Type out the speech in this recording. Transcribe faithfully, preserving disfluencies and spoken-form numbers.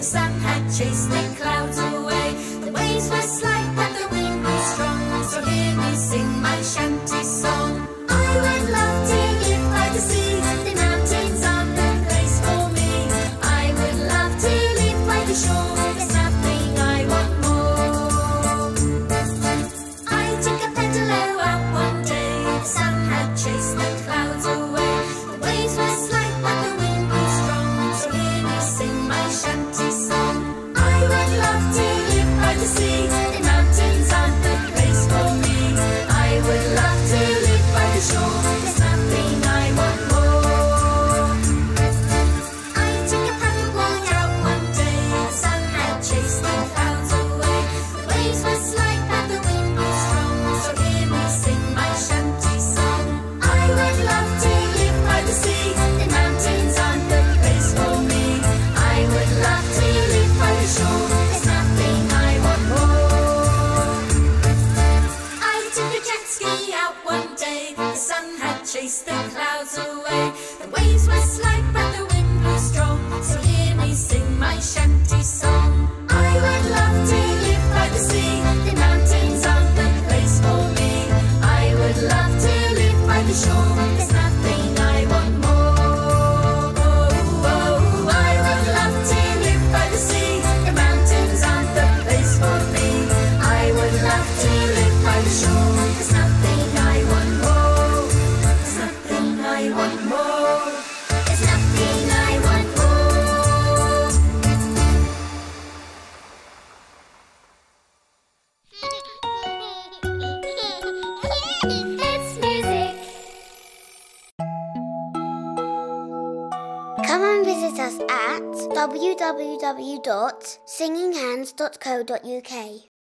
sun had chased the clouds away. The waves were slight but the wind was strong, so hear me sing my shanty song. I would love to live by the sea, the mountains are the place for me. I would love to live by the shore, there's nothing I want more. I took a pedalo out one day, the sun had chased the clouds away. The waves were slight but the wind was strong, so hear me sing my shanty song. I would love to live by the sea, the mountains aren't the place for me. I would love to live by the shore, there's nothing I want more. I took a paddleboard out one day, the sun had chased the clouds away. The waves were slight but the wind was strong, so hear me sing my shanty song. I would love to live by the sea, the mountains aren't the place for me. I would love to live by the shore, there's nothing I want more. I took a jet ski out one day, the sun had chased the clouds away. The waves were slight but the wind was strong, so hear me sing my shanty song. I would love to live by the sea, the mountains aren't the place for me. I would love to live by the shore, there's nothing I want more. Oh, oh, I would love to live by the sea, the mountains aren't the place for me. I would love to live by the shore, there's nothing I want more. There's nothing I want more. There's nothing I want more. It's music. Come and visit us at w w w dot singing hands dot co dot u k.